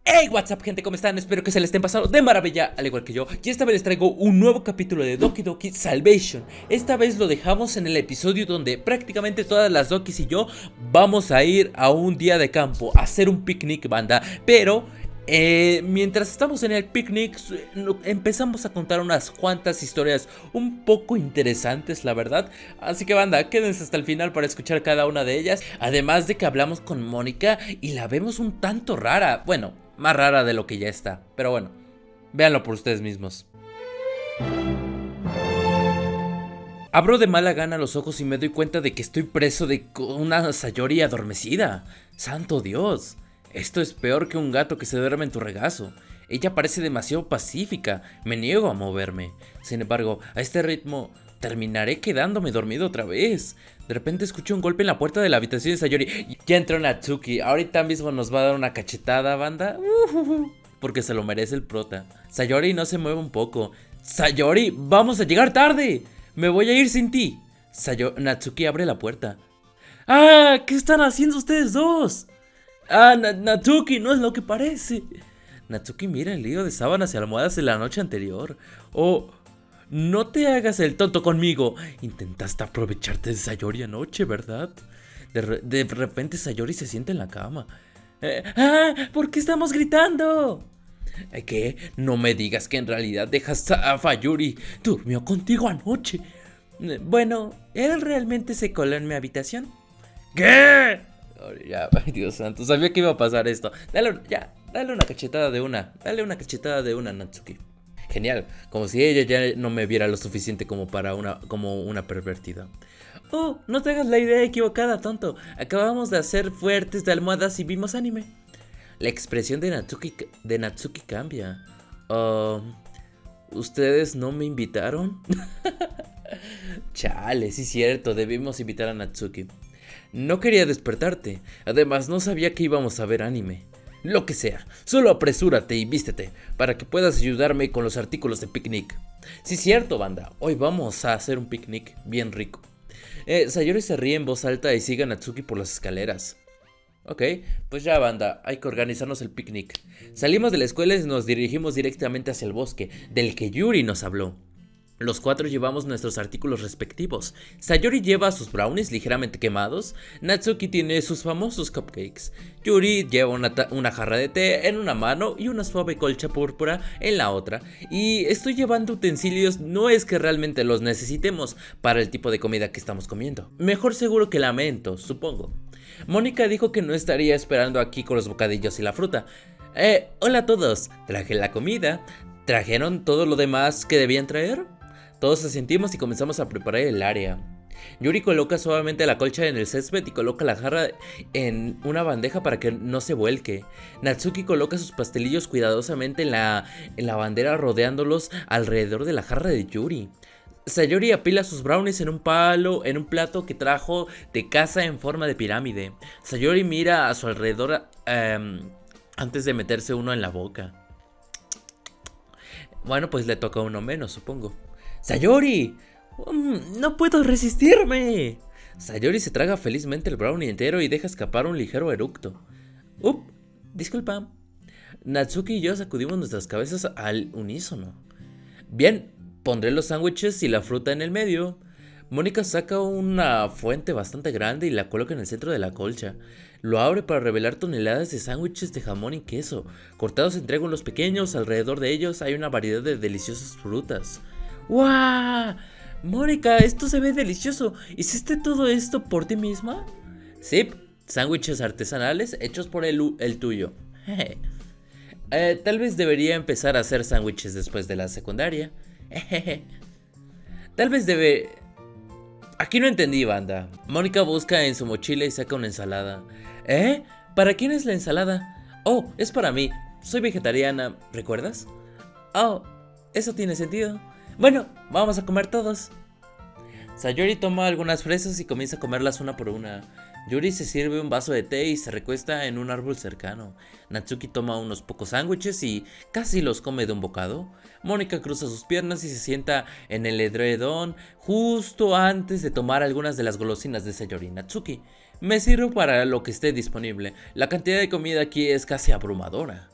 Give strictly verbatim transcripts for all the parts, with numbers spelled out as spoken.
Hey, what's up, gente, ¿cómo están? Espero que se les estén pasando de maravilla, al igual que yo. Y esta vez les traigo un nuevo capítulo de Doki Doki Salvation. Esta vez lo dejamos en el episodio donde prácticamente todas las Dokis y yo vamos a ir a un día de campo, a hacer un picnic, banda. Pero eh, mientras estamos en el picnic empezamos a contar unas cuantas historias un poco interesantes, la verdad. Así que, banda, quédense hasta el final para escuchar cada una de ellas. Además de que hablamos con Mónica y la vemos un tanto rara. Bueno, más rara de lo que ya está, pero bueno, véanlo por ustedes mismos. Abro de mala gana los ojos y me doy cuenta de que estoy preso de una Sayori adormecida. ¡Santo Dios! Esto es peor que un gato que se duerme en tu regazo. Ella parece demasiado pacífica, me niego a moverme. Sin embargo, a este ritmo terminaré quedándome dormido otra vez. De repente escucho un golpe en la puerta de la habitación de Sayori. Ya entró Natsuki. Ahorita mismo nos va a dar una cachetada, banda. Uh, porque se lo merece el prota. Sayori no se mueve un poco. Sayori, vamos a llegar tarde. Me voy a ir sin ti. Sayo Natsuki abre la puerta. ¡Ah! ¿Qué están haciendo ustedes dos? ¡Ah! Na Natsuki, no es lo que parece. Natsuki mira el lío de sábanas y almohadas de la noche anterior. Oh... No te hagas el tonto conmigo. Intentaste aprovecharte de Sayori anoche, ¿verdad? De, re de repente Sayori se sienta en la cama. Eh, ¡Ah! ¿Por qué estamos gritando? ¿Qué? No me digas que en realidad dejas a Sayori. Durmió contigo anoche. Bueno, ¿él realmente se coló en mi habitación? ¿Qué? Oh, ya, ay, Dios santo, sabía que iba a pasar esto. Dale, ya, dale una cachetada de una. Dale una cachetada de una, Natsuki. Genial, como si ella ya no me viera lo suficiente como para una, como una pervertida. Oh, no te hagas la idea equivocada, tonto. Acabamos de hacer fuertes de almohadas y vimos anime. La expresión de Natsuki, de Natsuki cambia. Uh, ¿Ustedes no me invitaron? Chale, sí es cierto, debimos invitar a Natsuki. No quería despertarte, además no sabía que íbamos a ver anime. Lo que sea, solo apresúrate y vístete para que puedas ayudarme con los artículos de picnic. Sí, cierto, banda, hoy vamos a hacer un picnic bien rico. eh, Sayori se ríe en voz alta y sigue a Natsuki por las escaleras. Ok, pues ya, banda, hay que organizarnos el picnic. Salimos de la escuela y nos dirigimos directamente hacia el bosque, del que Yuri nos habló. Los cuatro llevamos nuestros artículos respectivos. Sayori lleva sus brownies ligeramente quemados. Natsuki tiene sus famosos cupcakes. Yuri lleva una, una jarra de té en una mano y una suave colcha púrpura en la otra. Y estoy llevando utensilios, no es que realmente los necesitemos para el tipo de comida que estamos comiendo. Mejor seguro que lamento, supongo. Mónica dijo que no estaría esperando aquí con los bocadillos y la fruta. Eh, hola a todos, traje la comida. ¿Trajeron todo lo demás que debían traer? Todos asentimos y comenzamos a preparar el área. Yuri coloca suavemente la colcha en el césped y coloca la jarra en una bandeja para que no se vuelque. Natsuki coloca sus pastelillos cuidadosamente en la, en la bandera, rodeándolos alrededor de la jarra de Yuri. Sayori apila sus brownies en un palo, en un plato que trajo de casa en forma de pirámide. Sayori mira a su alrededor um, antes de meterse uno en la boca. Bueno, pues le toca uno menos, supongo. ¡Sayori! Um, ¡No puedo resistirme! Sayori se traga felizmente el brownie entero y deja escapar un ligero eructo. ¡Up! Disculpa. Natsuki y yo sacudimos nuestras cabezas al unísono. Bien, pondré los sándwiches y la fruta en el medio. Mónica saca una fuente bastante grande y la coloca en el centro de la colcha. Lo abre para revelar toneladas de sándwiches de jamón y queso, cortados en triángulos pequeños. Alrededor de ellos hay una variedad de deliciosas frutas. ¡Guau! Mónica, esto se ve delicioso. ¿Hiciste todo esto por ti misma? Sí, sándwiches artesanales hechos por el, el tuyo. eh, tal vez debería empezar a hacer sándwiches después de la secundaria. Tal vez debe... Aquí no entendí, banda. Mónica busca en su mochila y saca una ensalada. ¿Eh? ¿Para quién es la ensalada? Oh, es para mí. Soy vegetariana, ¿recuerdas? Oh, eso tiene sentido. Bueno, vamos a comer todos. Sayori toma algunas fresas y comienza a comerlas una por una. Yuri se sirve un vaso de té y se recuesta en un árbol cercano. Natsuki toma unos pocos sándwiches y casi los come de un bocado. Mónica cruza sus piernas y se sienta en el edredón justo antes de tomar algunas de las golosinas de Sayori y Natsuki. Me sirvo para lo que esté disponible. La cantidad de comida aquí es casi abrumadora.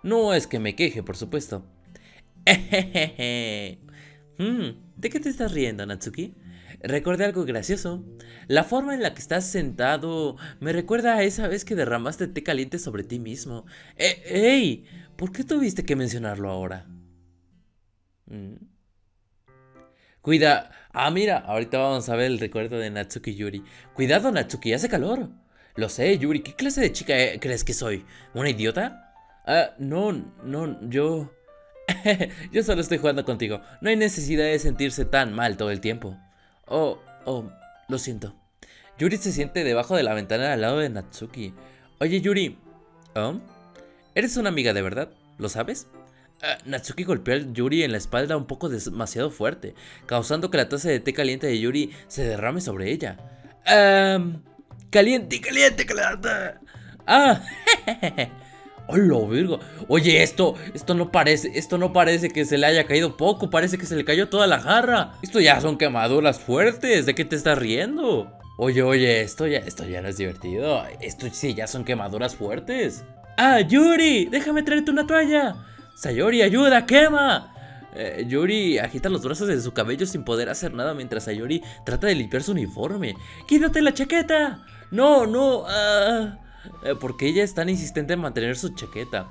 No es que me queje, por supuesto. Ejejeje. Hmm, ¿de qué te estás riendo, Natsuki? Recordé algo gracioso. La forma en la que estás sentado me recuerda a esa vez que derramaste té caliente sobre ti mismo. Eh, ¡Ey! ¿Por qué tuviste que mencionarlo ahora? ¿Mm? Cuida... Ah, mira, ahorita vamos a ver el recuerdo de Natsuki Yuri. Cuidado, Natsuki, hace calor. Lo sé, Yuri, ¿qué clase de chica eh, crees que soy? ¿Una idiota? Ah, no, no, yo... Yo solo estoy jugando contigo. No hay necesidad de sentirse tan mal todo el tiempo. Oh, oh, lo siento. Yuri se siente debajo de la ventana al lado de Natsuki. Oye, Yuri, ¿oh? ¿Eres una amiga de verdad? ¿Lo sabes? Uh, Natsuki golpeó a Yuri en la espalda un poco demasiado fuerte, causando que la taza de té caliente de Yuri se derrame sobre ella. Um, caliente, caliente, caliente. Ah, jejeje. ¡Hola, virgo! Oye, esto, esto no parece, esto no parece que se le haya caído poco, parece que se le cayó toda la jarra. Esto ya son quemaduras fuertes, ¿de qué te estás riendo? Oye, oye, esto ya, esto ya no es divertido, esto sí ya son quemaduras fuertes. ¡Ah, Yuri! ¡Déjame traerte una toalla! ¡Sayori, ayuda, quema! Eh, Yuri agita los brazos de su cabello sin poder hacer nada mientras Sayori trata de limpiar su uniforme. ¡Quítate la chaqueta! ¡No, no! ¡Ah! Eh, porque ella es tan insistente en mantener su chaqueta.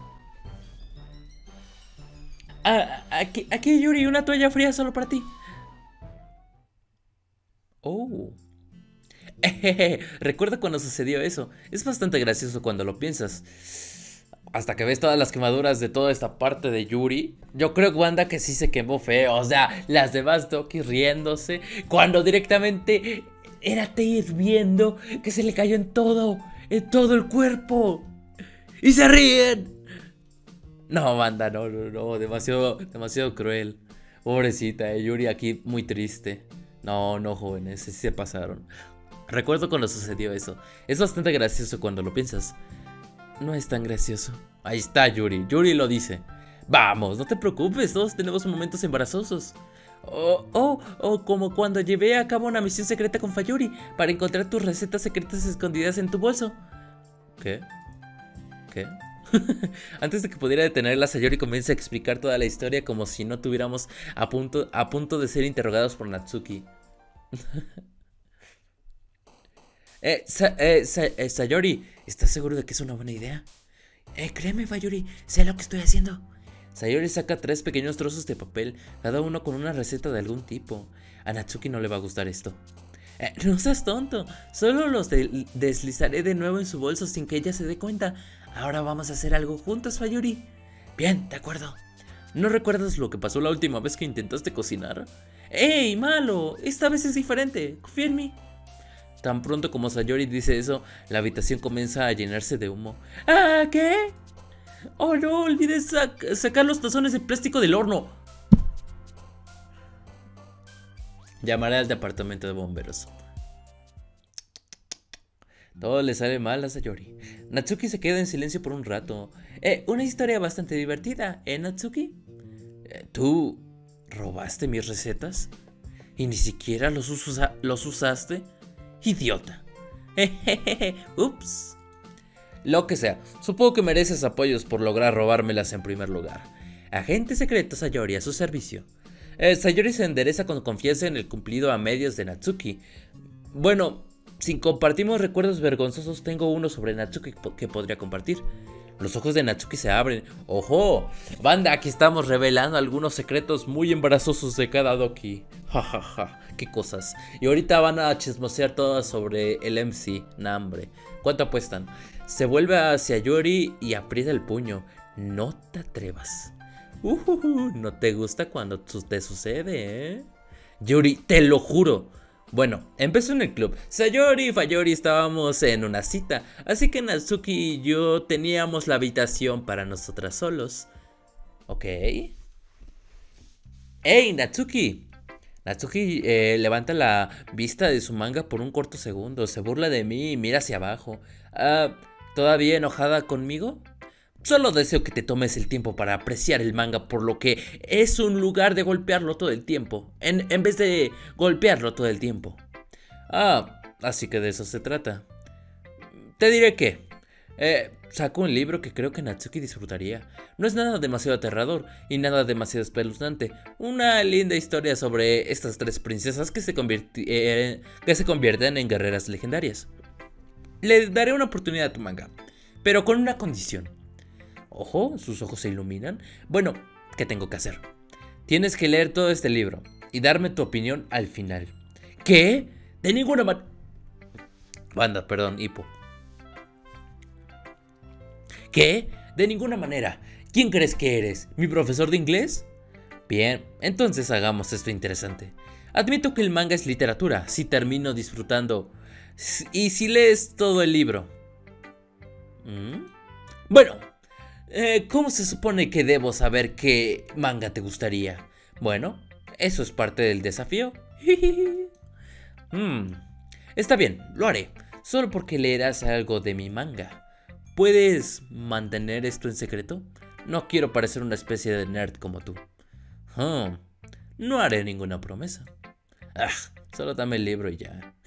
Ah, aquí, aquí, Yuri, una toalla fría solo para ti. Oh. Ejeje, recuerda cuando sucedió eso. Es bastante gracioso cuando lo piensas. Hasta que ves todas las quemaduras de toda esta parte de Yuri. Yo creo, Wanda, que sí se quemó feo. O sea, las demás Doki riéndose, cuando directamente era té hirviendo que se le cayó en todo. En todo el cuerpo. ¡Y se ríen! No, banda, no, no, no. Demasiado, demasiado cruel. Pobrecita, eh, Yuri aquí muy triste. No, no, jóvenes, sí se pasaron. Recuerdo cuando sucedió eso. Es bastante gracioso cuando lo piensas. No es tan gracioso. Ahí está Yuri, Yuri lo dice. Vamos, no te preocupes, todos tenemos momentos embarazosos. Oh, oh, oh, como cuando llevé a cabo una misión secreta con Fayuri para encontrar tus recetas secretas escondidas en tu bolso. ¿Qué? ¿Qué? Antes de que pudiera detenerla, Sayori comienza a explicar toda la historia como si no tuviéramos a punto, a punto de ser interrogados por Natsuki. eh, Sa eh, Sa eh, Sayori, ¿estás seguro de que es una buena idea? Eh, créeme, Fayuri, sé lo que estoy haciendo. Sayori saca tres pequeños trozos de papel, cada uno con una receta de algún tipo. A Natsuki no le va a gustar esto. Eh, no seas tonto, solo los de deslizaré de nuevo en su bolso sin que ella se dé cuenta. Ahora vamos a hacer algo juntos, Fayuri. Bien, de acuerdo. ¿No recuerdas lo que pasó la última vez que intentaste cocinar? ¡Ey, malo! Esta vez es diferente, confía en mí. Tan pronto como Sayori dice eso, la habitación comienza a llenarse de humo. ¿Ah, qué? ¡Oh, no! Olvidé sac sacar los tazones de plástico del horno. Llamaré al departamento de bomberos. Todo le sale mal a Sayori. Natsuki se queda en silencio por un rato. Eh, una historia bastante divertida, ¿eh, Natsuki? Eh, ¿Tú robaste mis recetas? ¿Y ni siquiera los, usa los usaste? ¡Idiota! Jejeje, ups. Lo que sea, supongo que mereces apoyos por lograr robármelas en primer lugar. Agente secreto Sayori a su servicio. Eh, Sayori se endereza con confianza en el cumplido a medias de Natsuki. Bueno, si compartimos recuerdos vergonzosos, tengo uno sobre Natsuki que podría compartir. Los ojos de Natsuki se abren. ¡Ojo! Banda, aquí estamos revelando algunos secretos muy embarazosos de cada Doki. Ja, ja, ja. Qué cosas. Y ahorita van a chismosear todas sobre el M C. Nambre. ¿Cuánto apuestan? Se vuelve hacia Yuri y aprieta el puño. No te atrevas. Uh, uh, uh, no te gusta cuando te sucede, ¿eh? Yuri, te lo juro. Bueno, empezó en el club. Sayori y Fayori estábamos en una cita, así que Natsuki y yo teníamos la habitación para nosotras solos. Ok. ¡Ey, Natsuki! Natsuki eh, levanta la vista de su manga por un corto segundo, se burla de mí y mira hacia abajo. Ah, ¿todavía enojada conmigo? Solo deseo que te tomes el tiempo para apreciar el manga por lo que es un lugar de golpearlo todo el tiempo, en, en vez de golpearlo todo el tiempo. Ah, así que de eso se trata. Te diré que Eh, saco un libro que creo que Natsuki disfrutaría. No es nada demasiado aterrador y nada demasiado espeluznante. Una linda historia sobre estas tres princesas que se, eh, que se convierten en guerreras legendarias. Le daré una oportunidad a tu manga, pero con una condición. Ojo, sus ojos se iluminan. Bueno, ¿qué tengo que hacer? Tienes que leer todo este libro y darme tu opinión al final. ¿Qué? De ninguna manera... Banda, perdón, hipo. ¿Qué? De ninguna manera. ¿Quién crees que eres? ¿Mi profesor de inglés? Bien, entonces hagamos esto interesante. Admito que el manga es literatura, si termino disfrutando. ¿Y si lees todo el libro? ¿Mm? Bueno, eh, ¿cómo se supone que debo saber qué manga te gustaría? Bueno, eso es parte del desafío. mm, Está bien, lo haré. Solo porque leerás algo de mi manga. ¿Puedes mantener esto en secreto? No quiero parecer una especie de nerd como tú. Hmm, no haré ninguna promesa. Ah, solo dame el libro y ya.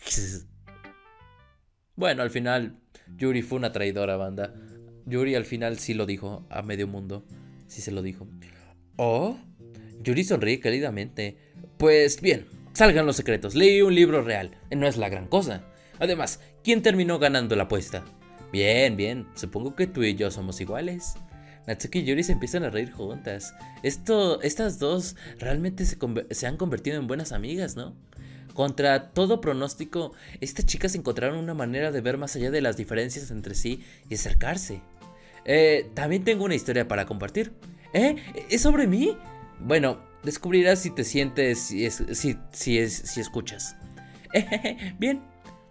Bueno, al final, Yuri fue una traidora, banda. Yuri al final sí lo dijo a medio mundo. Sí se lo dijo. Oh, Yuri sonríe cálidamente. Pues bien, salgan los secretos. Leí un libro real. No es la gran cosa. Además, ¿quién terminó ganando la apuesta? Bien, bien, supongo que tú y yo somos iguales. Natsuki y Yuri se empiezan a reír juntas. Esto, estas dos realmente se, se han convertido en buenas amigas, ¿no? Contra todo pronóstico, estas chicas encontraron una manera de ver más allá de las diferencias entre sí y acercarse. Eh, también tengo una historia para compartir. ¿Eh? ¿Es sobre mí? Bueno, descubrirás si te sientes, si, es, si, si, es, si escuchas. Bien.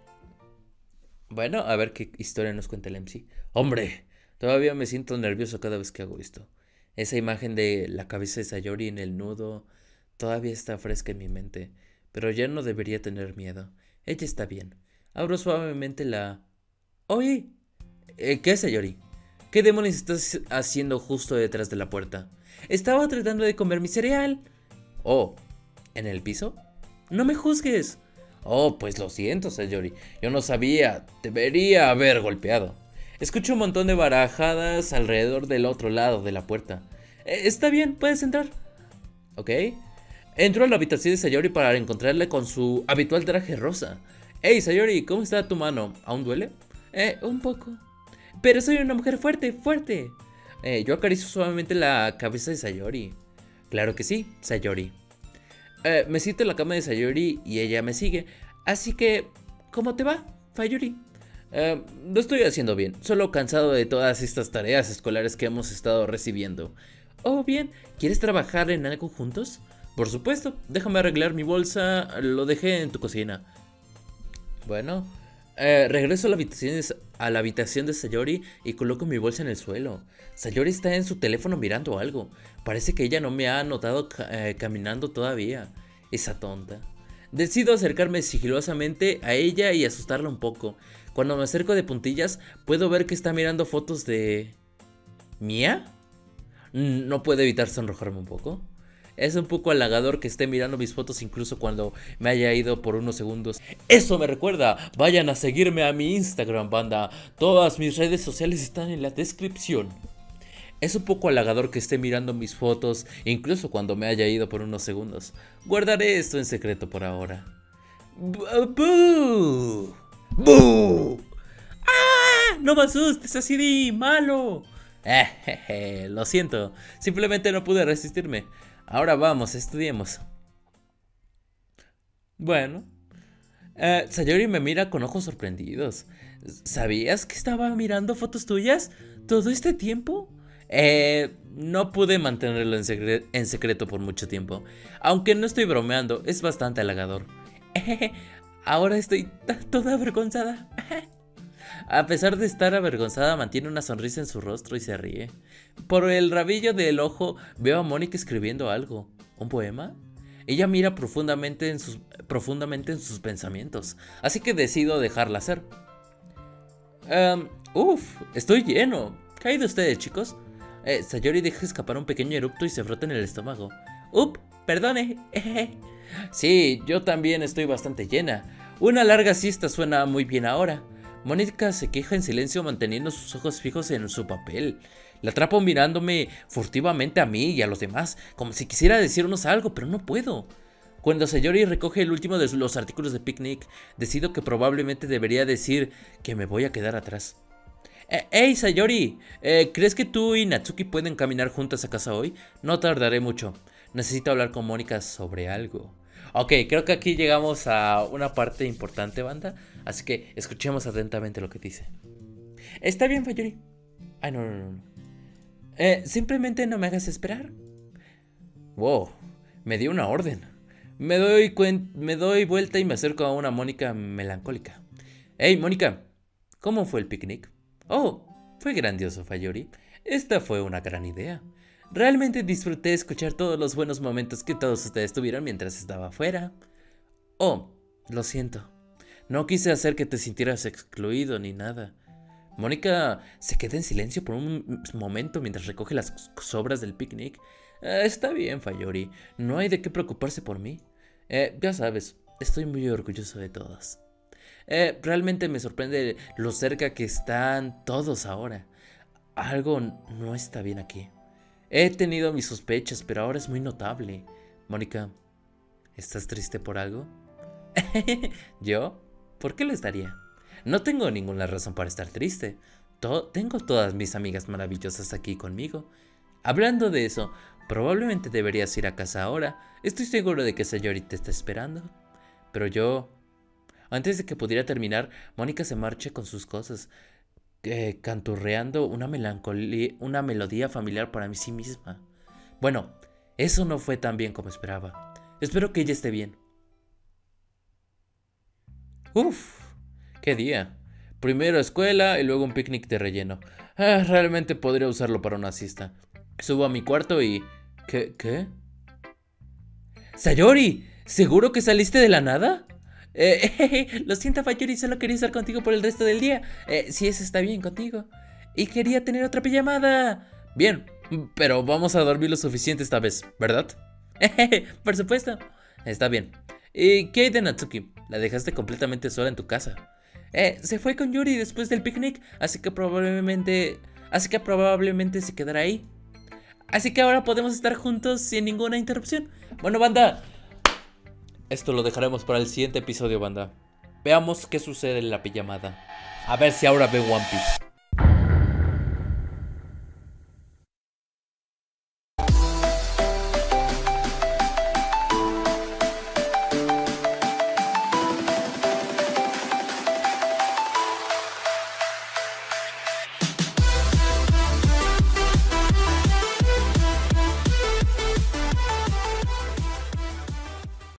Bueno, a ver qué historia nos cuenta el M C. Hombre, todavía me siento nervioso cada vez que hago esto. Esa imagen de la cabeza de Sayori en el nudo todavía está fresca en mi mente, pero ya no debería tener miedo. Ella está bien. Abro suavemente la... Oye, eh, ¿qué es Sayori? ¿Qué demonios estás haciendo justo detrás de la puerta? Estaba tratando de comer mi cereal. Oh, ¿en el piso? No me juzgues. Oh, pues lo siento, Sayori. Yo no sabía. Debería haber golpeado. Escucho un montón de barajadas alrededor del otro lado de la puerta. Eh, está bien, puedes entrar. Ok. Entro a la habitación de Sayori para encontrarla con su habitual traje rosa. Hey, Sayori, ¿cómo está tu mano? ¿Aún duele? Eh, un poco. Pero soy una mujer fuerte, fuerte. Eh, yo acaricio suavemente la cabeza de Sayori. Claro que sí, Sayori. Eh, me siento en la cama de Sayori y ella me sigue. Así que, ¿cómo te va, Sayori? Eh, lo estoy haciendo bien, solo cansado de todas estas tareas escolares que hemos estado recibiendo. Oh, bien, ¿quieres trabajar en algo juntos? Por supuesto, déjame arreglar mi bolsa, lo dejé en tu cocina. Bueno, eh, regreso a la, habitación de, a la habitación de Sayori y coloco mi bolsa en el suelo. Sayori está en su teléfono mirando algo. Parece que ella no me ha notado ca eh, caminando todavía. Esa tonta. Decido acercarme sigilosamente a ella y asustarla un poco. Cuando me acerco de puntillas, puedo ver que está mirando fotos de... ¿Mía? No puedo evitar sonrojarme un poco. Es un poco halagador que esté mirando mis fotos incluso cuando me haya ido por unos segundos. Eso me recuerda, vayan a seguirme a mi Instagram, banda. Todas mis redes sociales están en la descripción. Es un poco halagador que esté mirando mis fotos incluso cuando me haya ido por unos segundos. Guardaré esto en secreto por ahora. ¡Bú! ¡Bú! ¡Ah! ¡No me asustes, así de malo! Eh, jeje, lo siento, simplemente no pude resistirme. Ahora vamos, estudiemos. Bueno, eh, Sayori me mira con ojos sorprendidos. ¿Sabías que estaba mirando fotos tuyas todo este tiempo? Eh, no pude mantenerlo en, secre en secreto por mucho tiempo. Aunque no estoy bromeando, es bastante halagador. Eh, ahora estoy toda avergonzada. A pesar de estar avergonzada, mantiene una sonrisa en su rostro y se ríe. Por el rabillo del ojo veo a Mónica escribiendo algo. ¿Un poema? Ella mira profundamente en sus, profundamente en sus pensamientos, así que decido dejarla hacer. Um, Uf, estoy lleno. ¿Qué hay de ustedes, chicos? Eh, Sayori deja escapar un pequeño eructo y se frota en el estómago. Up, perdone. Sí, yo también estoy bastante llena. Una larga siesta suena muy bien ahora. Mónica se queja en silencio manteniendo sus ojos fijos en su papel. La atrapo mirándome furtivamente a mí y a los demás, como si quisiera decirnos algo, pero no puedo. Cuando Sayori recoge el último de los artículos de picnic, decido que probablemente debería decir que me voy a quedar atrás. ¡Hey, Sayori! Eh, ¿Crees que tú y Natsuki pueden caminar juntas a casa hoy? No tardaré mucho. Necesito hablar con Mónica sobre algo. Ok, creo que aquí llegamos a una parte importante, banda. Así que escuchemos atentamente lo que dice. Está bien, Sayori. Ay, no, no, no. no. Eh, simplemente no me hagas esperar. Wow, me dio una orden. Me doy, me doy vuelta y me acerco a una Mónica melancólica. Hey, Mónica, ¿cómo fue el picnic? Oh, fue grandioso, Sayori. Esta fue una gran idea. Realmente disfruté escuchar todos los buenos momentos que todos ustedes tuvieron mientras estaba afuera. Oh, lo siento. No quise hacer que te sintieras excluido ni nada. Mónica se queda en silencio por un momento mientras recoge las sobras del picnic. Eh, está bien, Sayori. No hay de qué preocuparse por mí. Eh, ya sabes, estoy muy orgulloso de todos. Eh, realmente me sorprende lo cerca que están todos ahora. Algo no está bien aquí. He tenido mis sospechas, pero ahora es muy notable. Mónica, ¿estás triste por algo? ¿Yo? ¿Por qué lo estaría? No tengo ninguna razón para estar triste. To- tengo todas mis amigas maravillosas aquí conmigo. Hablando de eso, probablemente deberías ir a casa ahora. Estoy seguro de que Sayori te está esperando. Pero yo... Antes de que pudiera terminar, Mónica se marcha con sus cosas, eh, canturreando una melancolía, una melodía familiar para sí misma. Bueno, eso no fue tan bien como esperaba. Espero que ella esté bien. Uf, qué día. Primero escuela y luego un picnic de relleno. Ah, realmente podría usarlo para una siesta. Subo a mi cuarto y... ¿Qué? ¿Qué? ¡Sayori! ¿Seguro que saliste de la nada? Eh, eh, lo siento, Sayori, solo quería estar contigo por el resto del día. Eh, si eso está bien contigo. Y quería tener otra pijamada. Bien, pero vamos a dormir lo suficiente esta vez, ¿verdad? Por supuesto. Está bien. ¿Y qué hay de Natsuki? La dejaste completamente sola en tu casa. Eh, se fue con Yuri después del picnic, así que probablemente... Así que probablemente se quedará ahí. Así que ahora podemos estar juntos sin ninguna interrupción. Bueno, banda, esto lo dejaremos para el siguiente episodio, banda. Veamos qué sucede en la pijamada. A ver si ahora veo One Piece.